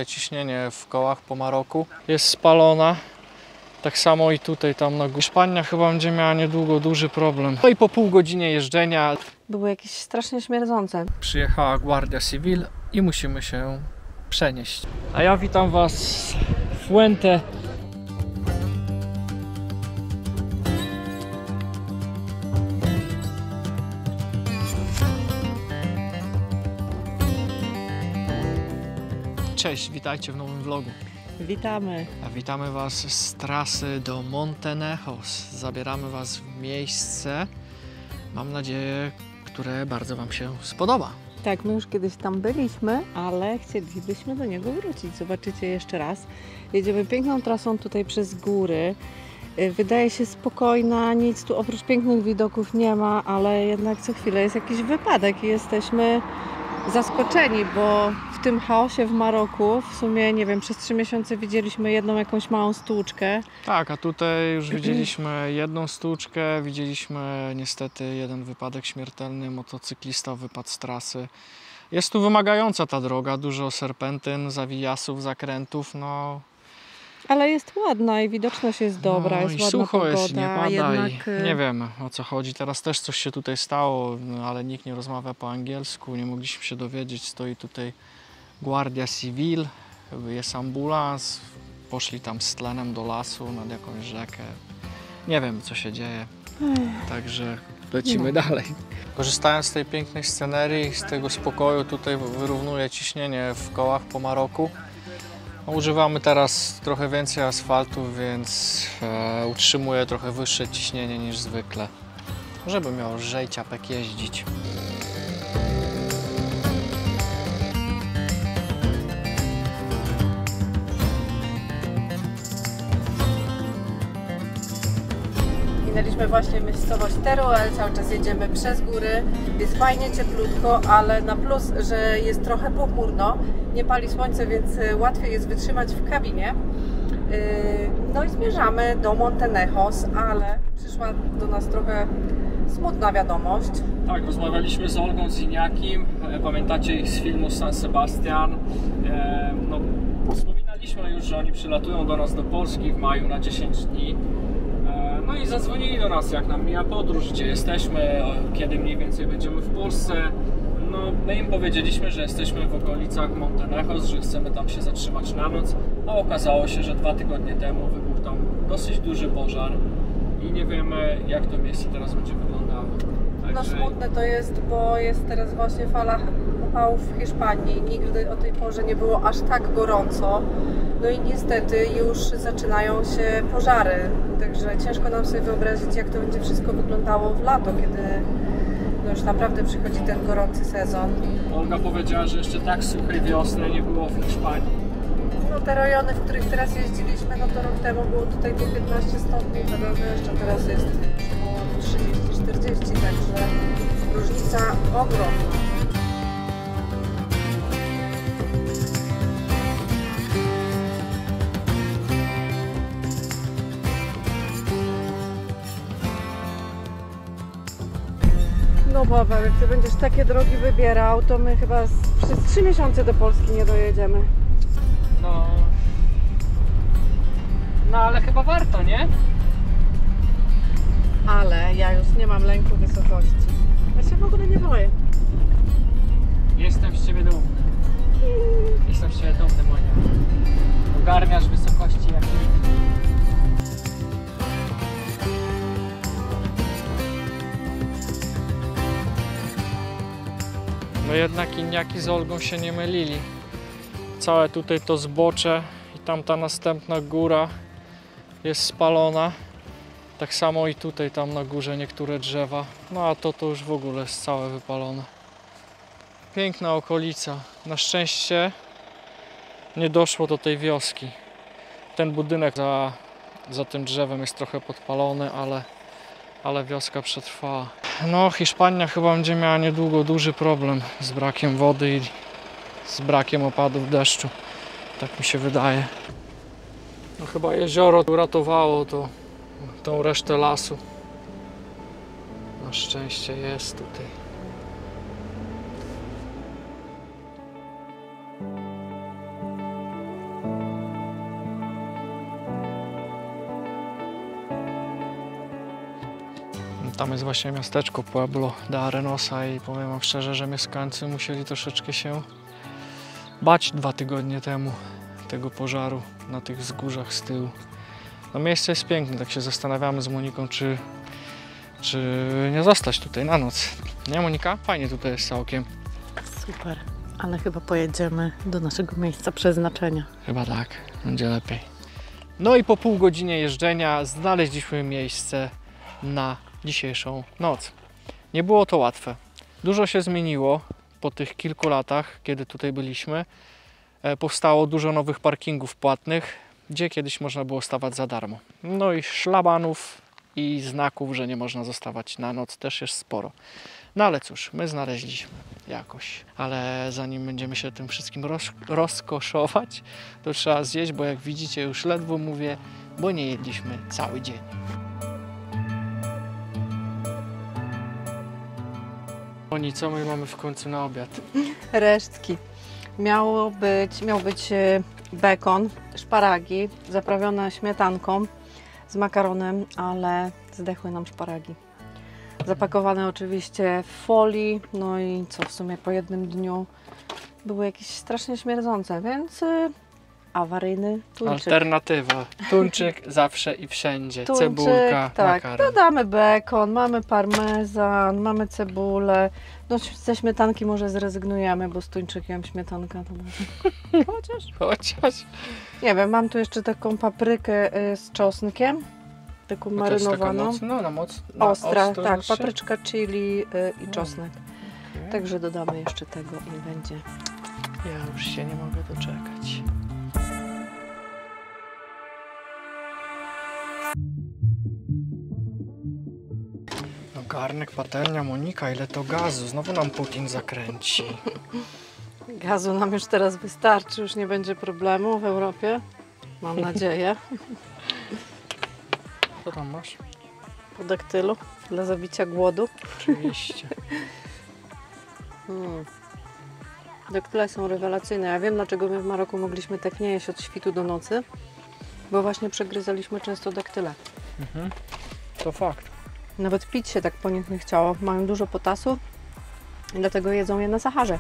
wyrównuje ciśnienie w kołach po Maroku. Jest spalona. Tak samo i tutaj, tam na górze. Hiszpania chyba będzie miała niedługo duży problem. No i po pół godzinie jeżdżenia były jakieś strasznie śmierdzące. przyjechała Guardia Civil i musimy się przenieść. A ja witam Was w Fuente. Cześć, witajcie w nowym vlogu. Witamy. A witamy Was z trasy do Montenejos. Zabieramy Was w miejsce, mam nadzieję, które bardzo Wam się spodoba. Tak, my już kiedyś tam byliśmy, ale chcielibyśmy do niego wrócić. Zobaczycie jeszcze raz. Jedziemy piękną trasą tutaj przez góry. Wydaje się spokojna, nic tu oprócz pięknych widoków nie ma, ale jednak co chwilę jest jakiś wypadek i jesteśmy zaskoczeni, bo w tym chaosie w Maroku w sumie, nie wiem, przez 3 miesiące widzieliśmy jedną jakąś małą stłuczkę. Tak, a tutaj już widzieliśmy jedną stłuczkę, widzieliśmy niestety jeden wypadek śmiertelny, motocyklista wypadł z trasy. Jest tu wymagająca ta droga, dużo serpentyn, zawijasów, zakrętów, no. Ale jest ładna i widoczność jest dobra, jest i ładna sucho pogoda. jest, nie pada jednak... i nie wiem, o co chodzi. Teraz też coś się tutaj stało, no, ale nikt nie rozmawia po angielsku, nie mogliśmy się dowiedzieć. Stoi tutaj Guardia Civil, jest ambulans, poszli tam z tlenem do lasu nad jakąś rzekę. Nie wiem, co się dzieje, także lecimy dalej. Korzystając z tej pięknej scenerii, z tego spokoju, tutaj wyrównuje ciśnienie w kołach po Maroku. Używamy teraz trochę więcej asfaltu, więc utrzymuje trochę wyższe ciśnienie niż zwykle, żeby miał lżej ciapek jeździć. Minęliśmy właśnie miejscowość Teruel, cały czas jedziemy przez góry, jest fajnie, cieplutko, ale na plus, że jest trochę pochmurno, nie pali słońce, więc łatwiej jest wytrzymać w kabinie. No i zmierzamy do Montenejos, ale przyszła do nas trochę smutna wiadomość. Tak, rozmawialiśmy z Olgą Ziniakim, pamiętacie ich z filmu San Sebastian. No, wspominaliśmy już, że oni przylatują do nas do Polski w maju na 10 dni. No i zadzwonili do nas, jak nam mija podróż, gdzie jesteśmy, kiedy mniej więcej będziemy w Polsce. No, my im powiedzieliśmy, że jesteśmy w okolicach Montenejos, że chcemy tam się zatrzymać na noc, a okazało się, że 2 tygodnie temu wybuchł tam dosyć duży pożar i nie wiemy, jak to miejsce teraz będzie wyglądało. Także... No smutne to jest, bo jest teraz właśnie fala upałów w Hiszpanii. Nigdy o tej porze nie było aż tak gorąco. No i niestety już zaczynają się pożary. Także ciężko nam sobie wyobrazić, jak to będzie wszystko wyglądało w lato, kiedy no już naprawdę przychodzi ten gorący sezon. Olga powiedziała, że jeszcze tak suchej wiosny nie było w Hiszpanii. No te rejony, w których teraz jeździliśmy, no to rok temu było tutaj po 15 stopni, to jeszcze teraz jest około 30-40, także różnica ogromna. No Paweł, jak ty będziesz takie drogi wybierał, to my chyba przez 3 miesiące do Polski nie dojedziemy. No ale chyba warto, nie? Ale ja już nie mam lęku wysokości. Ja się w ogóle nie boję. Jestem z Ciebie dumny. Jestem z Ciebie dumny, Monia. Ogarniasz wysokości jak nikt. No jednak Iniaki z Olgą się nie mylili. Całe tutaj to zbocze i tamta następna góra jest spalona. Tak samo i tutaj, tam na górze niektóre drzewa. No a to już w ogóle jest całe wypalone. Piękna okolica. Na szczęście nie doszło do tej wioski. Ten budynek za tym drzewem jest trochę podpalony, ale wioska przetrwała. No, Hiszpania chyba będzie miała niedługo duży problem z brakiem wody i z brakiem opadów deszczu. Tak mi się wydaje. No, chyba jezioro uratowało tą resztę lasu. Na szczęście jest tutaj. Tam jest właśnie miasteczko Pueblo de Arenosa i powiem wam szczerze, że mieszkańcy musieli troszeczkę się bać 2 tygodnie temu tego pożaru na tych wzgórzach z tyłu. No miejsce jest piękne, tak się zastanawiamy z Moniką, czy nie zostać tutaj na noc. Nie, Monika? Fajnie tutaj jest całkiem. Super, ale chyba pojedziemy do naszego miejsca przeznaczenia. Chyba tak, będzie lepiej. No i po pół godzinie jeżdżenia znaleźliśmy miejsce na dzisiejszą noc. Nie było to łatwe. Dużo się zmieniło po tych kilku latach, kiedy tutaj byliśmy. Powstało dużo nowych parkingów płatnych, gdzie kiedyś można było stawać za darmo. No i szlabanów i znaków, że nie można zostawać na noc, też jest sporo. No ale cóż, my znaleźliśmy jakoś. Ale zanim będziemy się tym wszystkim rozkoszować, to trzeba zjeść, bo jak widzicie już ledwo mówię, bo nie jedliśmy cały dzień. Oni, co my mamy w końcu na obiad? Resztki. Miał być bekon, szparagi zaprawione śmietanką z makaronem, ale zdechły nam szparagi. Zapakowane oczywiście w folii, no i co w sumie po jednym dniu były jakieś strasznie śmierdzące, więc awaryjny tuńczyk. Alternatywa. Tuńczyk zawsze i wszędzie. Tuńczyk, Cebulka, tak. makaron. Dodamy bekon, mamy parmezan, mamy cebulę. No ze śmietanki może zrezygnujemy, bo z tuńczykiem śmietanka to może. Chociaż. Nie wiem, mam tu jeszcze taką paprykę z czosnkiem. Taką Bo to jest taka marynowaną. mocno, na Ostra, ostro tak, jeszcze? papryczka chili i czosnek. Także dodamy jeszcze tego i będzie. Ja już się nie mogę doczekać. No garnek, patelnia, Monika, ile to gazu? Znowu nam Putin zakręci. Gazu nam już teraz wystarczy, już nie będzie problemu w Europie. Mam nadzieję. Co tam masz? Po daktylu dla zabicia głodu. Oczywiście. Daktyle są rewelacyjne. Ja wiem, dlaczego my w Maroku mogliśmy tak nie jeść od świtu do nocy, bo właśnie przegryzaliśmy często daktyle. To fakt. Nawet pić się tak po nich nie chciało. Mają dużo potasu i dlatego jedzą je na Saharze.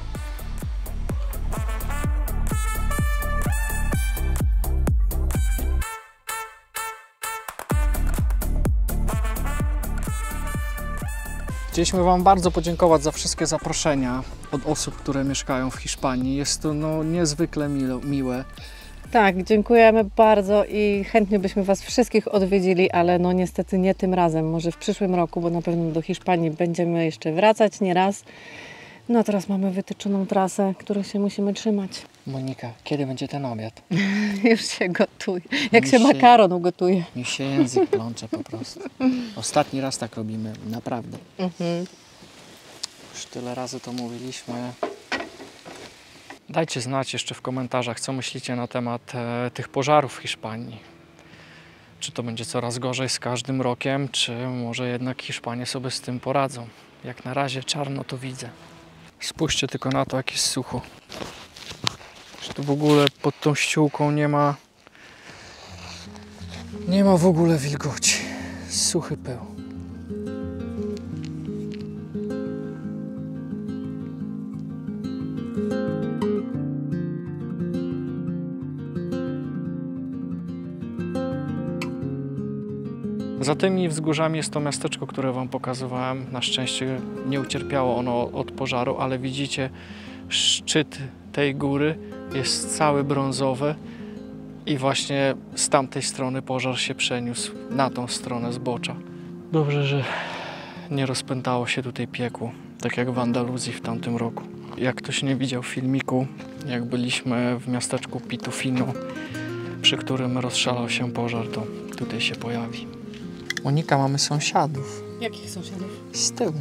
Chcieliśmy wam bardzo podziękować za wszystkie zaproszenia od osób, które mieszkają w Hiszpanii. Jest to niezwykle miłe. Tak, dziękujemy bardzo i chętnie byśmy Was wszystkich odwiedzili, ale no niestety nie tym razem. Może w przyszłym roku, bo na pewno do Hiszpanii będziemy jeszcze wracać nie raz. No teraz mamy wytyczoną trasę, której się musimy trzymać. Monika, kiedy będzie ten obiad? Już się gotuje. Jak się makaron ugotuje. Mi się język plącze po prostu. Ostatni raz tak robimy, naprawdę. Już tyle razy to mówiliśmy. Dajcie znać jeszcze w komentarzach, co myślicie na temat tych pożarów w Hiszpanii. Czy to będzie coraz gorzej z każdym rokiem, czy może jednak Hiszpanie sobie z tym poradzą. Jak na razie czarno to widzę. Spójrzcie tylko na to, jak jest sucho. Że tu w ogóle pod tą ściółką nie ma w ogóle wilgoci. Suchy pył. Za tymi wzgórzami jest to miasteczko, które wam pokazywałem. Na szczęście nie ucierpiało ono od pożaru, ale widzicie, szczyt tej góry jest cały brązowy i właśnie z tamtej strony pożar się przeniósł na tą stronę zbocza. Dobrze, że nie rozpętało się tutaj piekło, tak jak w Andaluzji w tamtym roku. Jak ktoś nie widział filmiku, jak byliśmy w miasteczku Pitufino, przy którym rozszalał się pożar, to tutaj się pojawi. Monika, mamy sąsiadów. Jakich sąsiadów? Z tyłu.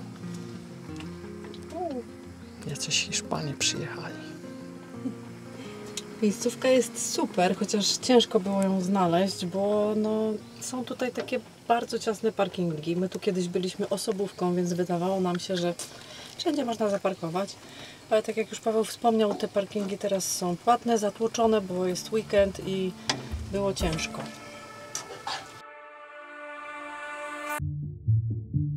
Jacyś Hiszpanie przyjechali. Miejscówka jest super, chociaż ciężko było ją znaleźć, bo no, są tutaj takie bardzo ciasne parkingi. My tu kiedyś byliśmy osobówką, więc wydawało nam się, że wszędzie można zaparkować. Ale tak jak już Paweł wspomniał, te parkingi teraz są płatne, zatłoczone, bo jest weekend i było ciężko.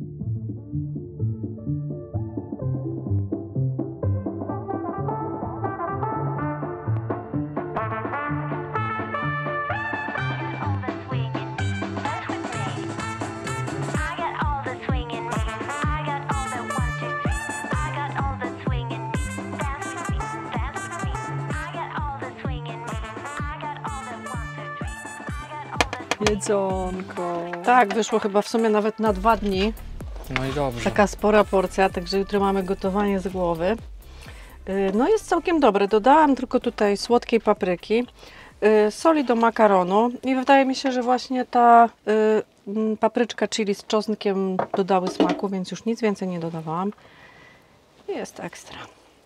Jedzonko. Tak, wyszło chyba w sumie nawet na 2 dni. No i dobrze. Taka spora porcja, także jutro mamy gotowanie z głowy. No jest całkiem dobre. Dodałam tylko tutaj słodkiej papryki, soli do makaronu i wydaje mi się, że właśnie ta papryczka chili z czosnkiem dodały smaku, więc już nic więcej nie dodawałam. Jest ekstra.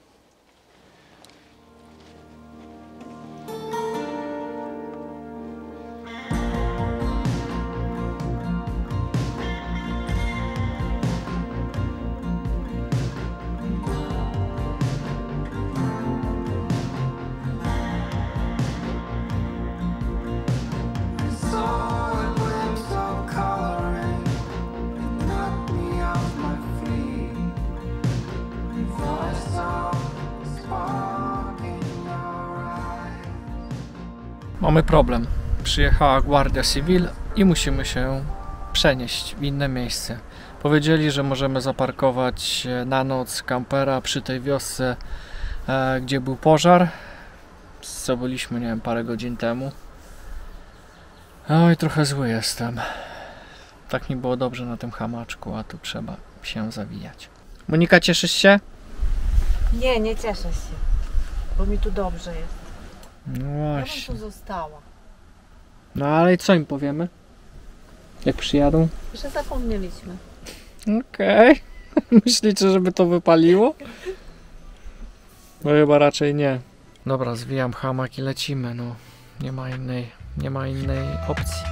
Mamy problem. Przyjechała Guardia Civil i musimy się przenieść w inne miejsce. Powiedzieli, że możemy zaparkować na noc kampera przy tej wiosce, gdzie był pożar. Co byliśmy, nie wiem, parę godzin temu. Oj, trochę zły jestem. Tak mi było dobrze na tym hamaczku, a tu trzeba się zawijać. Monika, cieszysz się? Nie cieszę się, bo mi tu dobrze jest. No Ja właśnie. bym tu została. No ale co im powiemy? Jak przyjadą? Że zapomnieliśmy. Okej. Myślicie, żeby to wypaliło? No chyba raczej nie. Dobra, zwijam hamak i lecimy, no. Nie ma innej opcji.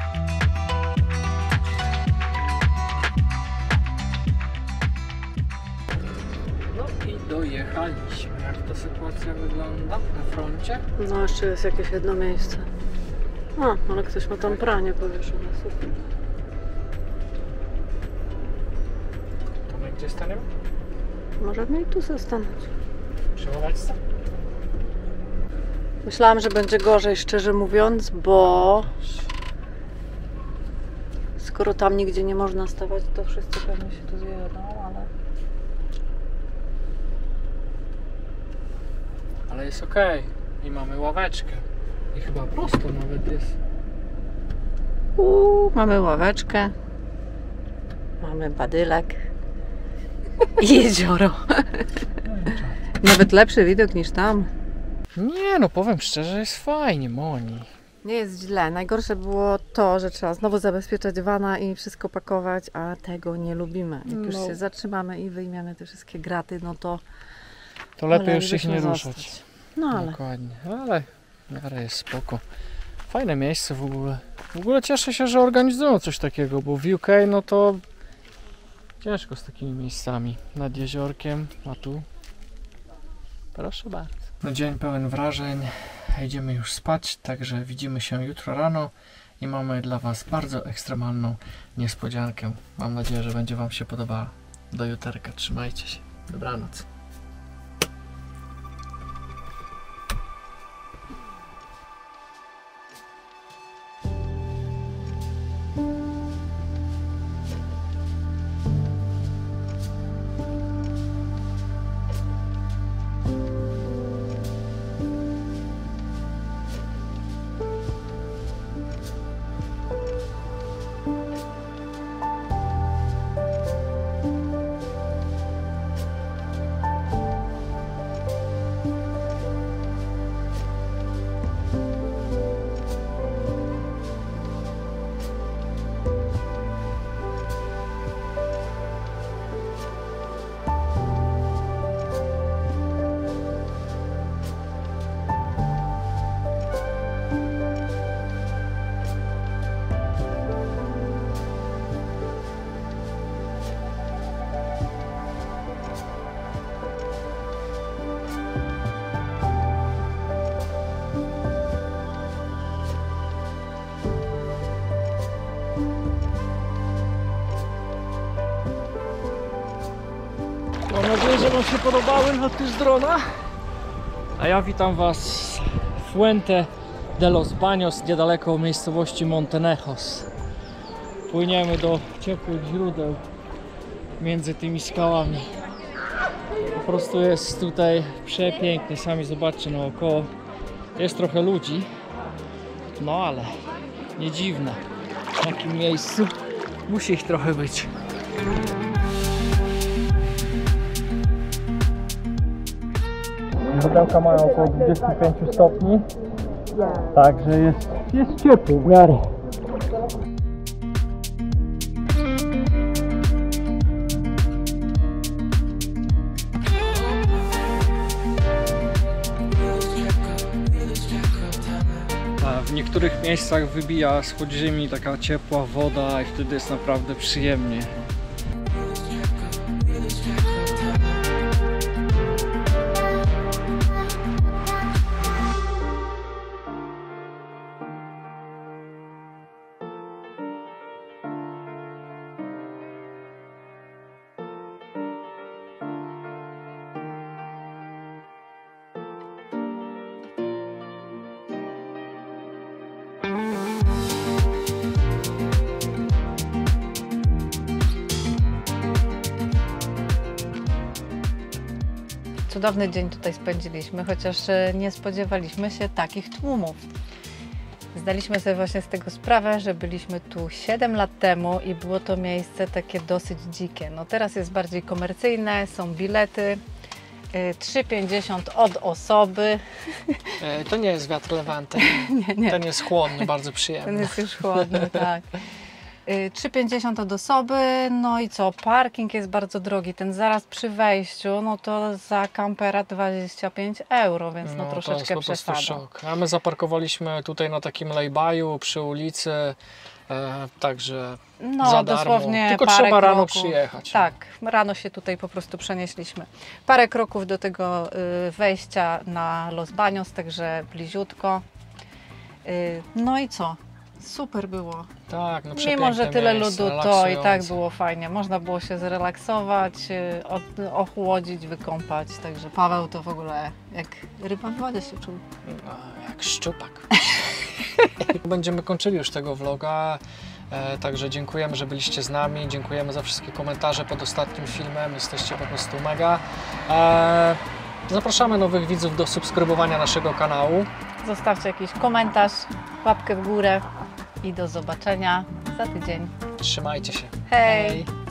No i dojechaliśmy. Jak ta sytuacja wygląda na froncie? No jeszcze jest jakieś jedno miejsce. A, ale ktoś ma tam pranie powieszone, super. To my gdzie staniemy? Możemy i tu zastanąć. Przeładować się? Myślałam, że będzie gorzej, szczerze mówiąc, bo skoro tam nigdzie nie można stawać, to wszyscy pewnie się tu zjedą, ale... Ale jest okej. I mamy ławeczkę. I chyba prosto nawet jest. Mamy ławeczkę, mamy badylek i jezioro. Nawet lepszy widok niż tam. Nie no, powiem szczerze, jest fajnie, Moni. Nie jest źle. Najgorsze było to, że trzeba znowu zabezpieczać wana i wszystko pakować, a tego nie lubimy. Jak już No. się zatrzymamy i wyjmiemy te wszystkie graty, no to To lepiej już ich wolelibyśmy nie zostać. ruszać. No ale Dokładnie, ale w miarę jest spoko. Fajne miejsce w ogóle. W ogóle cieszę się, że organizują coś takiego, bo w UK no to ciężko z takimi miejscami. Nad jeziorkiem, a tu proszę bardzo. No dzień pełen wrażeń, idziemy już spać, także widzimy się jutro rano i mamy dla Was bardzo ekstremalną niespodziankę. Mam nadzieję, że będzie Wam się podobała. Do juterka, trzymajcie się. Dobranoc. Mam nadzieję, że Wam się podobały loty z drona. A ja witam Was z Fuente de los Baños, niedaleko miejscowości Montenejos. Płyniemy do ciepłych źródeł między tymi skałami. Po prostu jest tutaj przepięknie, sami zobaczcie naokoło. Jest trochę ludzi, no ale Nie dziwne. W takim miejscu musi ich trochę być. Wodełka mają około 25 stopni. Także jest ciepło w miarę. W niektórych miejscach wybija z podziemi taka ciepła woda i wtedy jest naprawdę przyjemnie. Cudowny dzień tutaj spędziliśmy, chociaż nie spodziewaliśmy się takich tłumów. Zdaliśmy sobie właśnie z tego sprawę, że byliśmy tu 7 lat temu i było to miejsce takie dosyć dzikie. No teraz jest bardziej komercyjne, są bilety, 3,50 od osoby. To nie jest wiatr Levante. Nie. Ten jest chłodny, bardzo przyjemny. Ten jest już chłodny, tak. 3,50 od osoby, no i co, parking jest bardzo drogi, ten zaraz przy wejściu, no to za kampera 25 euro, więc no troszeczkę to jest po prostu przesada. szok. A my zaparkowaliśmy tutaj na takim lay-byu przy ulicy, także No za darmo. dosłownie Tylko parę trzeba rano kroków. przyjechać. Tak, rano się tutaj po prostu przenieśliśmy. Parę kroków do tego wejścia na Los Baños, także bliziutko. No i co? Super było. Tak, no Mimo, że tyle miejsce, ludu, to i tak relaksujące. było fajnie. Można było się zrelaksować, ochłodzić, wykąpać. Także Paweł to w ogóle jak ryba w wodzie się czuł. No, jak szczupak. Będziemy kończyli już tego vloga, także dziękujemy, że byliście z nami, dziękujemy za wszystkie komentarze pod ostatnim filmem, jesteście po prostu mega. Zapraszamy nowych widzów do subskrybowania naszego kanału. Zostawcie jakiś komentarz, łapkę w górę i do zobaczenia za tydzień. Trzymajcie się. Hej!